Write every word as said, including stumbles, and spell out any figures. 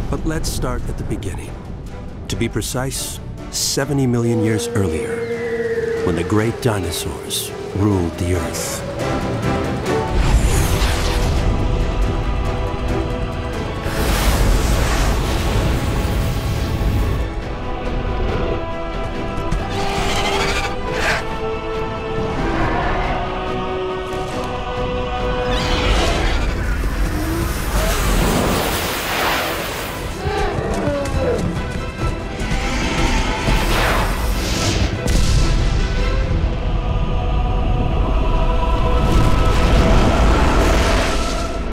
But let's start at the beginning. To be precise, seventy million years earlier, when the great dinosaurs ruled the Earth.